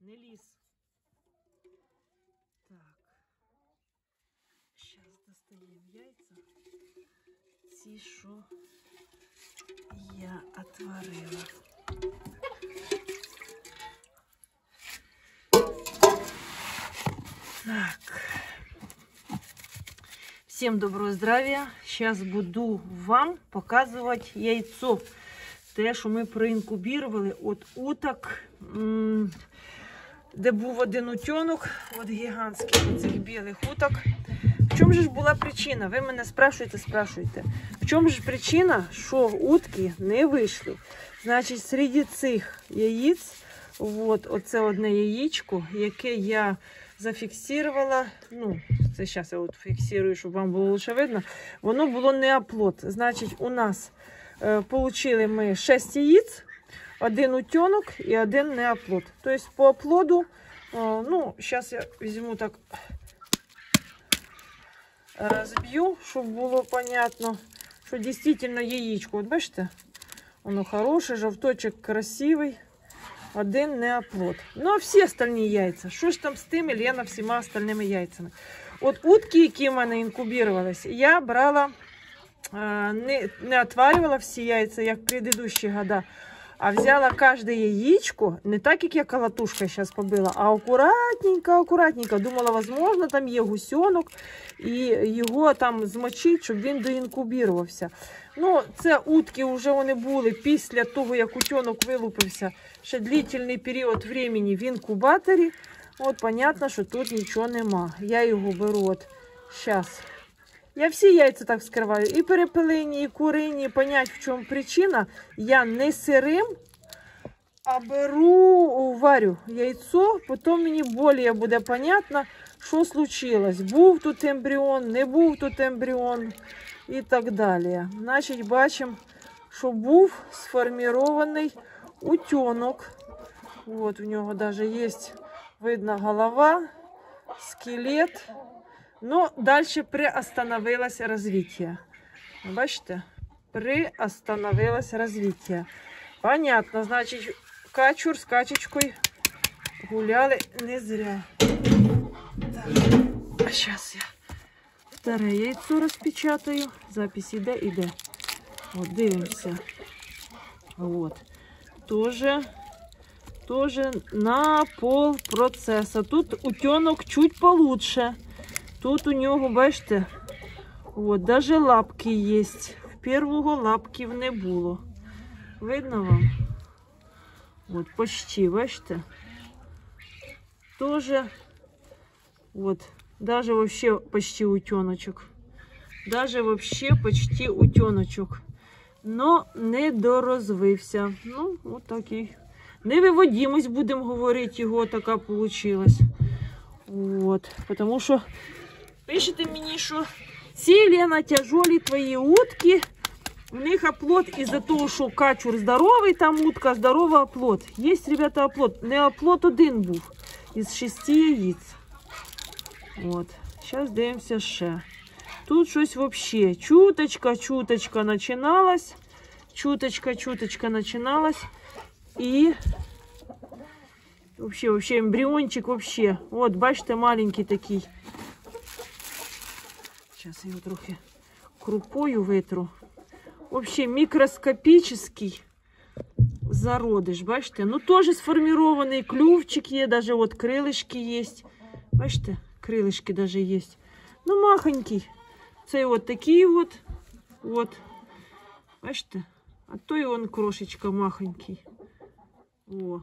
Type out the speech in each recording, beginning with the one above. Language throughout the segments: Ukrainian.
не ліз. Так. Зараз достаємо яйця. Ці, що я отварила. Так. Всем доброго здравия. Сейчас буду вам показывать яйцо. Те, що ми проінкубірували от уток, де був один утенок, от гігантський, цих білих уток. В чому ж була причина? Ви мене спрашуєте. В чому ж причина, що утки не вийшли? Значить, серед цих яєць, от, оце одне яєчко, яке я зафіксувала, ну, це зараз я от фіксую, щоб вам було лучше видно, воно було не оплод. Значить, у нас получили ми 6 яиц, один утенок и один неоплод. То есть по оплоду, ну, сейчас я возьму так, разбью, чтобы было понятно, что действительно яичко. Вот бачите, оно хорошее, жовточек красивый, один неоплод. Ну, а всі остальні яйця, що ж там з тими, Лена, всіма остальними яйцями. От утки, які в мене інкубірувалися, я брала, не отваривала всі яйця, як в предыдущі года, а взяла кожне яєчко, не так, як я колотушкою зараз побила, а акуратненько. Думала, можливо, там є гусенок, і його там змочить, щоб він доінкубірувався. Ну, це утки вже вони були після того, як утенок вилупився, ще длительний період времени в інкубаторі. От, понятно, що тут нічого нема. Я його беру от зараз. Я всі яйця так вскриваю, і перепелині, і курині, понять, в чому причина. Я не сирим, а беру, варю яйцо, потім мені більше буде понятно, що случилось. Був тут ембріон, не був тут ембріон і так далі. Значить, бачимо, що був сформований утенок. От, у нього навіть є, видно, голова, скелет. Но дальше приостановилось развитие. Бачите? Приостановилось развитие. Понятно, значит, качур с качечкой гуляли не зря. Так. А сейчас я второе яйцо распечатаю. Запись іде. Вот, дивимося. Вот. Тоже на полпроцесса. Тут утенок чуть получше. Тут у нього, бачите, от, даже лапки є. В першого лапків не було. Видно вам? От, почти, бачите? Тоже, от, даже вообще почти утеночок. Даже вообще почти утеночок. Но не дорозвився. Ну, от такий. Невиводимость, будемо говорити, його така получилась. Вот, потому що пишете мені, що ці, Лена, тяжолі твої утки, у них оплод із-за того, що качур здоровий, там утка здорова, оплод. Є, ребята, оплод. Не оплод один був із 6 яєць. От, зараз дивимося ще. Тут щось взагалі чуточка починалась. Чуточка починалась. І вообще эмбриончик вообще. Вот, бачите, маленький такий. Сейчас я его трохи крупою витру. Вообще микроскопический зародиш, бачите? Ну, тоже сформированный клювчик є, даже вот крылышки есть. Бачите, крылышки даже есть. Ну, махонький. Цей вот такий вот. Вот. Бачите? А то і он крошечка махонький. О.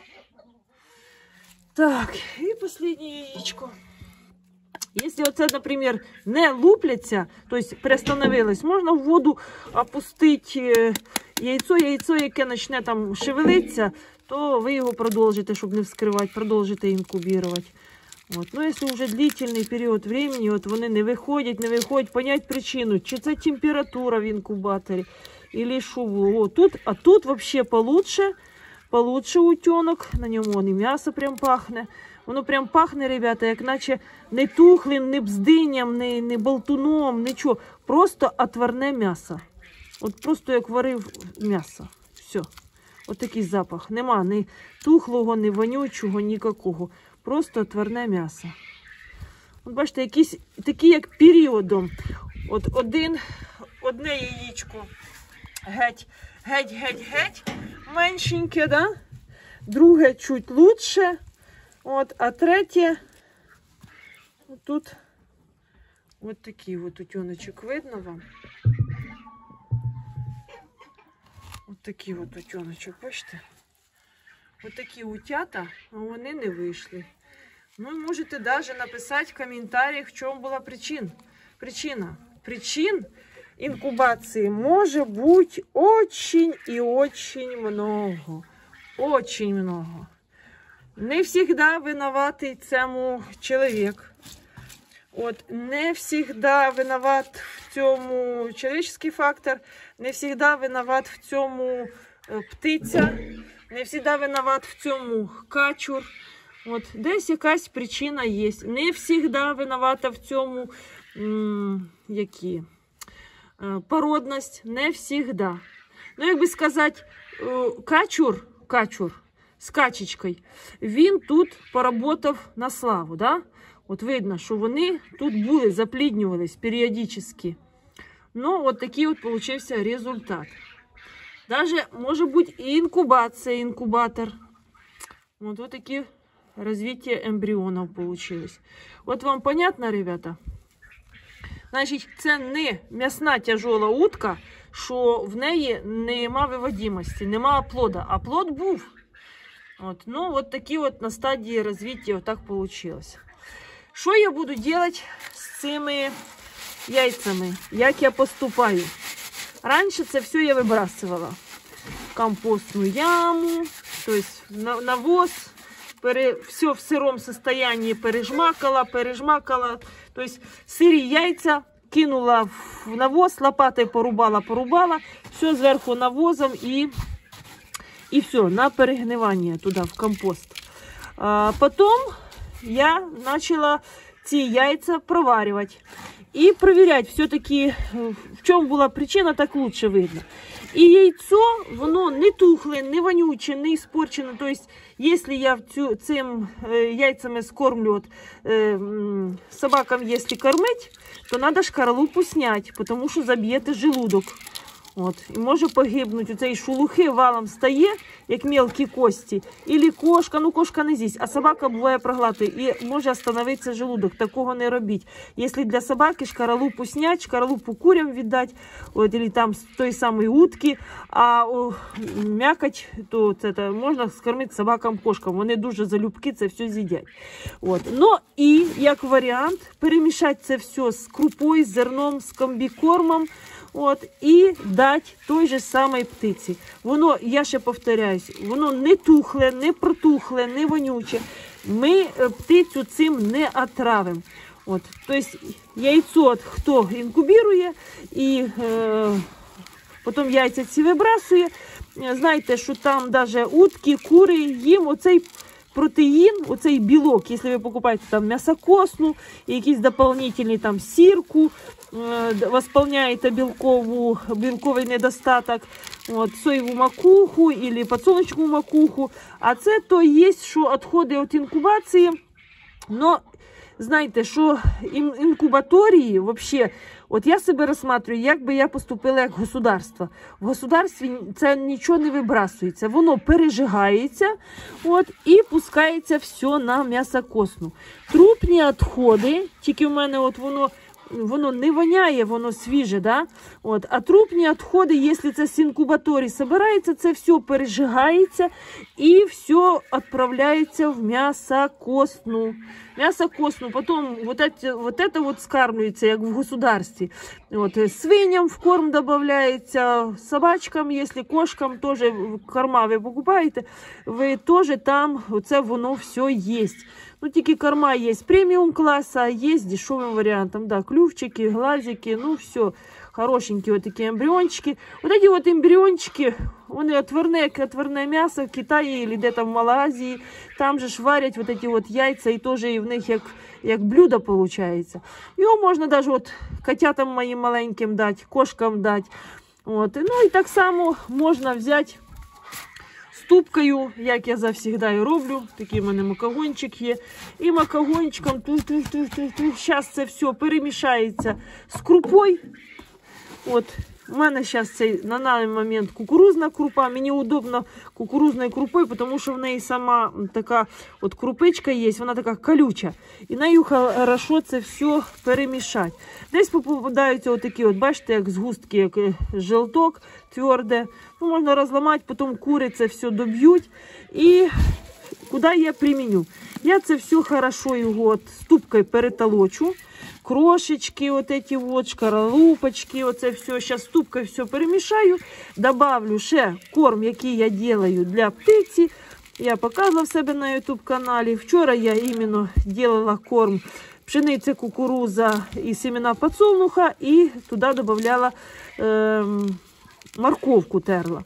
Так, и последнее яичко. Если вот это, например, не лупляться, то есть приостановилось, можно в воду опустить яйцо, яке почне там шевелиться, то ви його продовжите, щоб не вскривати, продовжите інкубірувати. От. Ну, якщо вже длительний період времени, от вони не виходять, понять причину, чи це температура в інкубаторі, или що було. А тут вообще получше утенок, на ньому вон і м'ясо прям пахне. Воно прям пахне, ребята, як наче не тухлим, не бздинням, не болтуном, нічого. Просто отварне м'ясо. От просто як варив м'ясо. Все. Отакий запах. Нема ні тухлого, ні вонючого, нікакого. Просто отварне м'ясо. От бачите, якісь такі, як періодом. От одне яєчко геть меншеньке, да? Друге чуть лучше. От, а третє тут от такий от утеночок, видно вам? От такий от утеночок, бачите? От такі утята, а вони не вийшли. Ну, можете навіть написати в коментарях, в чому була причина. Причин инкубации может быть очень и очень много. Очень много. Не всегда виноватий цьому чоловік. От, не всегда виноват в цьому чоловічний фактор, не всегда виноват в цьому птиця, не всегда виноват в цьому качур. От, десь якась причина є. Не всегда виновата в цьому породність, не всегда. Ну, як би сказати, качур з качечкою, він тут поработав на славу, да? От видно, що вони тут були, запліднювались періодично. Ну, от такий от получився результат. Даже, може бути, і інкубація, інкубатор. От такі розвиття ембріонів получилось. От вам понятно, ребята? Значить, це не м'ясна тяжола утка, що в неї нема виводимості, нема плода, а плод був. От, ну, от такі от на стадії розвиття отак вийшло. Що я буду робити з цими яйцями? Як я поступаю? Раніше це все я вибрасувала. В компостну яму, тобто навоз, все в сирому стані пережмакала. Тобто сирі яйця кинула в навоз, лопатою порубала, все зверху навозом і все, на перегнивання туди, в компост. Потім я почала ці яйця проварювати і перевіряти, все-таки, в чому була причина, так краще видно. І яйцо, воно не тухле, не вонюче, не іспорчене. Тобто, якщо я цим яйцями скормлю собакам, якщо кормить, то треба шкарлупу зняти, тому що заб'єте желудок. От. І може погибнути. Оцей шелухи валом стає, як мелкі кості. Ілі кошка, ну кошка не з'їсть, а собака буває проглатує. І може остановитися желудок. Такого не робіть. Якщо для собаки шкаралупу зняти, шкаралупу курям віддати, от, або там з тої самої утки, а м'якоть, то це можна скормити собакам-кошкам. Вони дуже залюбки це все з'їдять. От. Ну і, як варіант, перемішати це все з крупою, з зерном, з комбікормом. От, і дати той же самій птиці. Воно, я ще повторяюсь, воно не тухле, не протухле, не вонюче. Ми птицю цим не отравимо. От, тобто яйцо, хто інкубірує і потім яйця ці вибрасує, знаєте, що там навіть утки, кури, їм оцей протеїн, оцей білок, якщо ви покупаєте там м'ясокосну, якийсь дополнительний там сірку, восполняєте білковий недостаток, от, соєву макуху або подсолнечну макуху. А це то є, що відходи від інкубації. Но знаєте, що інкубаторії, взагалі, от я себе розглядаю, як би я поступила як государство. В государстві це нічого не вибрасується, воно пережигається, от, і пускається все на м'ясокосну. Трупні відходи, тільки в мене от воно не воняє, воно свіже, да? От. А трупні відходи, якщо це з інкубаторії збирається, це все пережигається і все відправляється в м'ясокосну. Потім вот это вот скармлюється, як в государстві. От. Свиням в корм додається, собачкам, якщо кошкам теж корма ви покупаєте, ви теж там, оце воно все є. Ну, тільки корма є преміум класу, а є дешевим варіантом. Да, клювчики, глазики, ну все, хорошенькі вот такі ембріончики. Вот эти вот ембріончики, вони отварне м'ясо в Китаї або де-то в Малайзії. Там же ж варять вот эти вот яйця і теж і в них як блюдо виходить. Його можна навіть от котятам моїм маленьким дати, кошкам дати. От. Ну і так само можна взяти ступкою, як я завжди і роблю. Такий в мене макогончик є. І макогончиком зараз це все перемішається з крупою. От. У мене зараз на даний момент кукурузна крупа. Мені удобно кукурузною крупою, тому що в неї сама така от крупичка є, вона така колюча. І нею хорошо це все перемішати. Десь попадаються отакі, от, бачите, як згустки, як желток тверде. Ну, можна розламати, потім кури це все доб'ють. І куди я приміню? Я це все хорошо його от ступкою перетолочу. Крошечки, вот эти вот, шкаралупочки, оце все. Сейчас ступкою все перемішаю. Добавлю ще корм, який я делаю для птиці. Я показувала в себе на YouTube каналі. Вчора я іменно делала корм пшениця, кукуруза і семена подсолнуха. І туди додавала морковку терла.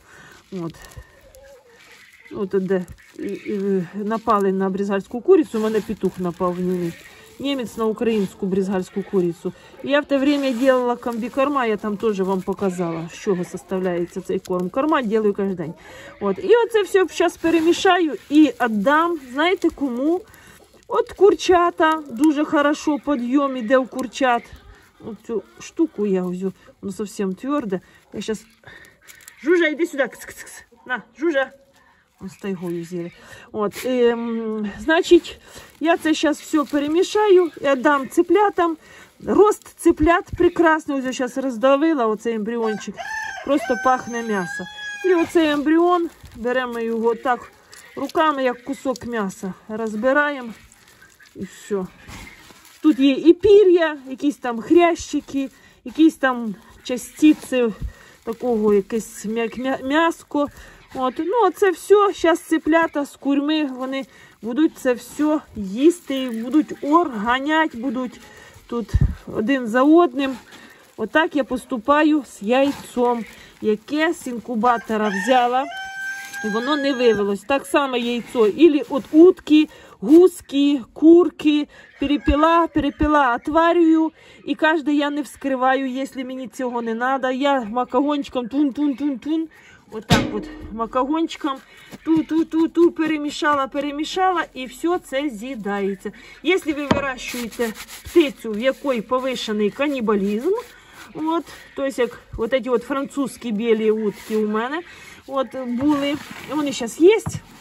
От де напали на брізгальську курицю, у мене петух напав в ній. Немец на украинскую брезгальскую курицу. Я в то время делала комбикорма, я там тоже вам показала, з чого составляється цей корм. Корма делаю кожен день. От. І оце все зараз перемішаю і віддам, знаєте кому? От курчата, дуже хорошо підйом іде у курчат. От цю штуку я взяла, воно зовсім тверде. Я зараз... Жужа, йди сюди. Кс-кс-кс. На, Жужа. З тайгою з'їли. От, значить, я це зараз все перемішаю, я дам цыплятам. Рост цыплят прекрасний. Ось я зараз роздавила оцей ембріончик. Просто пахне м'ясо. І оцей ембріон, беремо його так руками, як кусок м'яса. Розбираємо і все. Тут є і пір'я, якісь там хрящики, якісь там частиці такого, якесь м'яско. От, ну, це все, зараз цеплята з курми, вони будуть це все їсти, будуть ганять, будуть тут один за одним. Отак я поступаю з яйцом, яке з інкубатора взяла, і воно не вивелось. Так само яйцо, ілі от утки, гуски, курки, перепила, отварюю, і кожне я не вскриваю, якщо мені цього не треба. Я макогончиком тун-тун-тун-тун. Отак от макогончиком ту перемішала і все це з'їдається. Якщо ви вирощуєте птицю, в якої повишений канібалізм, от, тобто як от ці от французькі білі утки у мене от, були, вони зараз є,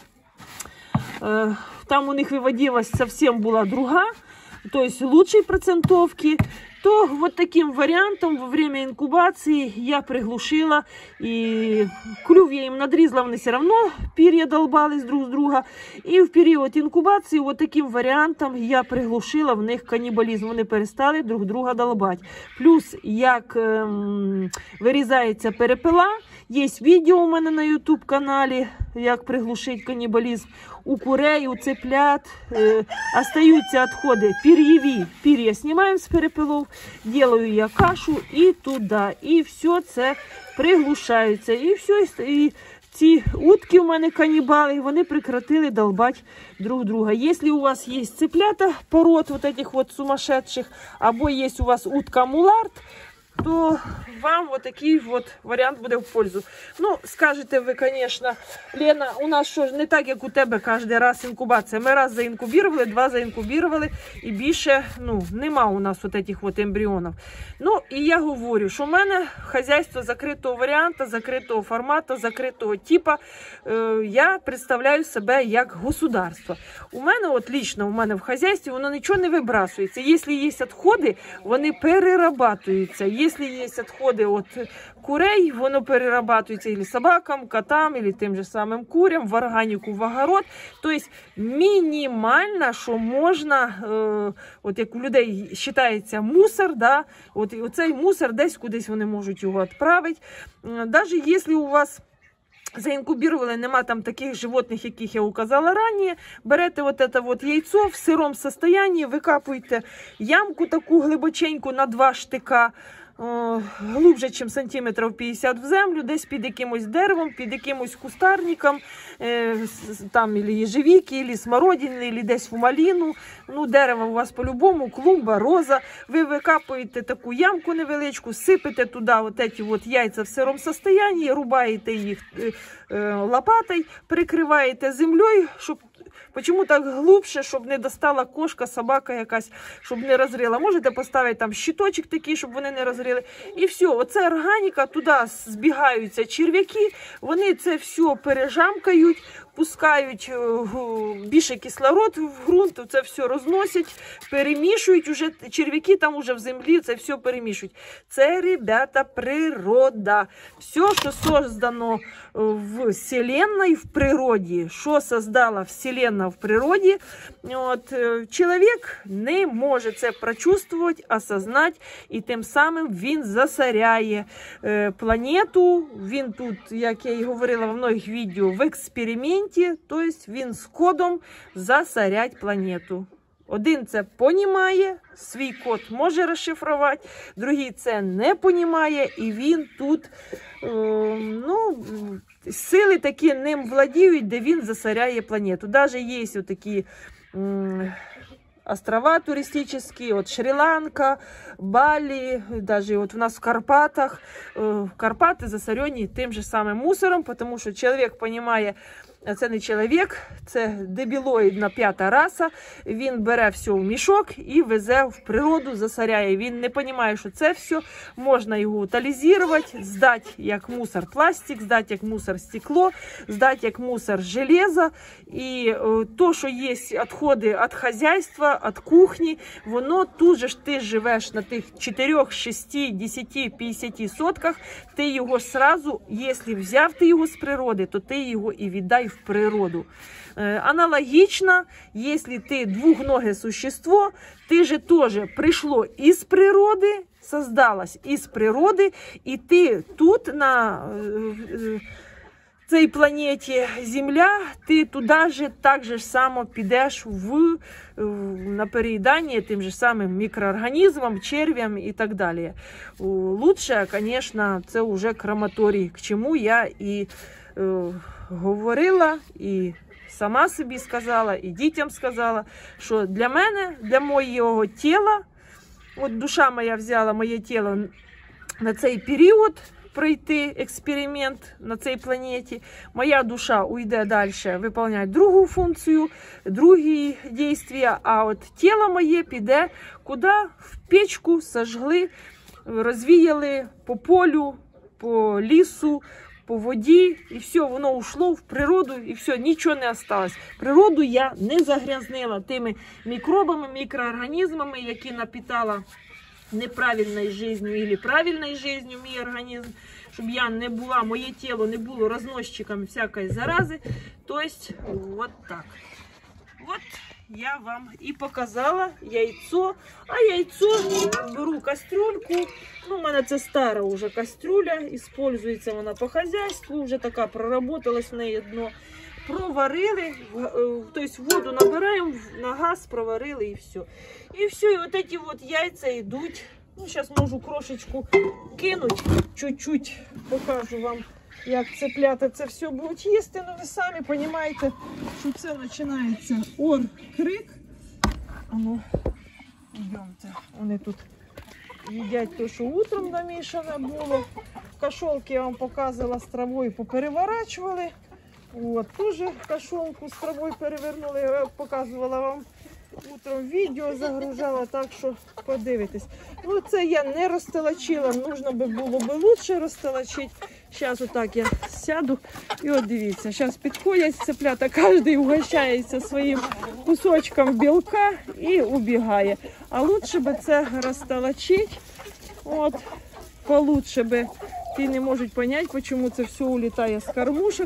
там у них виводилась зовсім була друга, тобто лучшей процентовки, то вот таким варіантом во время інкубації я приглушила, і клюв я їм надрізала, вони все одно пір'я долбались друг з друга. І в період інкубації вот таким варіантом я приглушила в них канібалізм, вони перестали друг друга долбати. Плюс, як вирізається перепила, є відео у мене на YouTube каналі, як приглушити канібалізм. У курей, у цыплят остаются отходы пір'єві. Пір'я знімаємо з перепилов, делаю я кашу і туди. І все це приглушається. І все, і ці утки у мене канібали, вони прекратили долбати друг друга. Якщо у вас є цыплята пород вот этих вот сумасшедших, або є у вас утка мулард, то вам вот такий вот варіант буде в пользу. Ну, скажете ви, звісно, Лена, у нас що ж не так, як у тебе кожен раз інкубація. Ми раз заінкубірували, два заінкубірували, і більше, ну, нема у нас вот этих вот ембріонів. Ну, і я говорю, що в мене хазяйство закритого варіанту, закритого формату, закритого типу. Я представляю себе як государство. У мене, от лично, у мене в хазяйстві, воно нічого не вибрасується. Якщо є відходи, вони перерабатуються. Якщо є відходи від курей, воно перерабатується і собакам, котам, і тим же самим курям, в органіку, в огород. Тобто мінімально, що можна, от як у людей вважається мусор, да, от оцей мусор десь кудись вони можуть його відправити. Навіть якщо у вас заинкубировали, нема там таких животних, яких я указала раніше, берете вот это вот яйцо в сиром состоянии, викапуєте ямку таку глибоченьку на 2 штика, глубже, ніж сантиметрів 50 в землю, десь під якимось деревом, під якимось кустарником, там или єжевіки, или смородини, или десь в малину. Ну, дерево у вас по-любому, клумба, роза. Ви викапуєте таку ямку невеличку, сипете туди от яйця в сирому стані, рубаєте їх лопатой, прикриваєте землею, щоб чому так глубше, щоб не достала кошка, собака якась, щоб не розрила. Можете поставити там щиточок такий, щоб вони не розрили. І все, оце органіка, туди збігаються черв'яки, вони це все пережамкають, пускають більше кислород в ґрунт, це все розносять, перемішують, уже черв'яки там уже в землі це все перемішують. Це, ребята, природа. Все, що создано в Вселенной, в природі, що создала Вселенна в природі, чоловік не може це прочувствувати, осознати, і тим самим він засоряє планету. Він тут, як я і говорила в многих відео, в експерименті, тобто він з кодом засорять планету. Один це понімає, свій код може розшифрувати, другий це не понімає, і він тут, сили такі ним владіють, де він засоряє планету. Навіть є такі острова туристические, от Шри-Ланка, Бали, даже вот у нас в Карпатах. Карпаты засорені тим же самим мусором, тому що чоловік розуміє, це не чоловік, це дебілоїдна п'ята раса. Він бере все в мішок і везе в природу, засоряє. Він не розуміє, що це все можна його утилізувати, здати як мусор пластик, здати як мусор стекло, здати як мусор железо. І то, що є відходи від хазяйства, від кухні, воно тут же ж ти живеш на тих 4, 6, 10, 50 сотках, ти його сразу, якщо взяв ти його з природи, то ти його і віддай в природу. Аналогично, если ты двухногое существо, ты же тоже пришло из природы, создалось из природы, и ты тут на цій планеті Земля, ти туди же так же само підеш на переїдання тим же самим мікроорганізмам, черв'ям і так далі. Лучше, звісно, це вже крематорій, к чому я і говорила, і сама собі сказала, і дітям сказала, що для мене, для моєго тіла, от душа моя взяла моє тіло на цей період, пройти експеримент на цій планеті, моя душа уйде далі виконувати другу функцію, другі дійства, а от тіло моє піде куди? В печку сожгли, розвіяли по полю, по лісу, по воді, і все, воно ушло в природу, і все, нічого не осталось. Природу я не загрязнила тими мікробами, мікроорганізмами, які напитала неправильною життю або правильною життю мій організм, щоб я не була, моє тіло не було розносчиком всякої зарази. Тобто, от так. От я вам і показала яйцо. А яйцо беру кастрюльку. Ну, у мене це стара вже кастрюля, використовується вона по хазяйству, вже така проработалась в неї дно. Проварили, тобто воду набираємо, на газ проварили і все. І все, і от ці от яйця йдуть. Ну, зараз можу крошечку кинути, чуть-чуть покажу вам, як цеплята це все будуть їсти. Ну, ви самі розумієте, що це починається ор-крик. Ну, йдемте, вони тут їдять те, що утром намішане було. Кашолки я вам показувала, з травою попереворачували. От, теж кашолку з травою перевернули, я показувала вам утром відео, загружала, так що подивитесь. Ну, це я не розтолочила, нужно би було б лучше розтолочити. Зараз отак я сяду і от дивіться, зараз підходять цеплята, кожен угощається своїм кусочком білка і убігає. А лучше би це розтолочити, от, получше би. Ті не можуть зрозуміти, чому це все улітає з кормушок,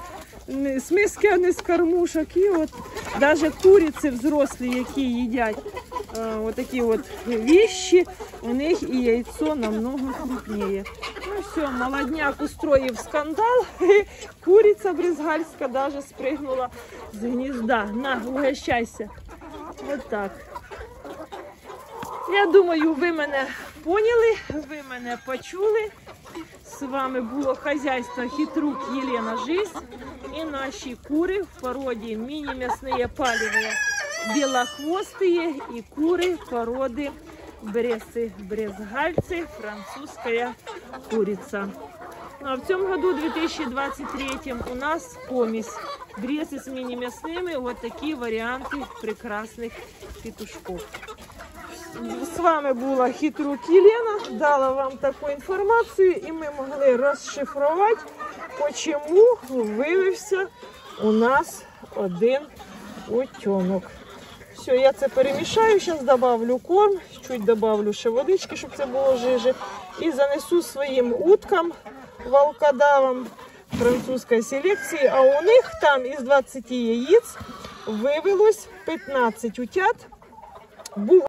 з миски, а не з кормушок. І от навіть куриці взрослі, які їдять отакі от вещи, у них і яйцо намного крупніше. Ну все, молодняк устроїв скандал, куриця бризгальська навіть спригнула з гнізда. На, угощайся. От так. Я думаю, ви мене поняли, ви мене почули. З вами було хазяйство Хитрук Єлена Жизнь і наші кури в породі мини-мясные палевые белохвостые и куры породы бресы, брезгальцы, французская курица. Ну, а в цьому году, 2023, у нас помесь бресы с мини-мясными. Вот такие варианты прекрасных петушков. З вами була Хитрук Єлена, дала вам таку інформацію і ми могли розшифрувати, чому виявився у нас один утенок. Все, я це перемішаю, зараз добавлю корм, чуть добавлю ще водички, щоб це було жиже. І занесу своїм уткам, волкодавам французької селекції, а у них там із 20 яєць вивелось 15 утят.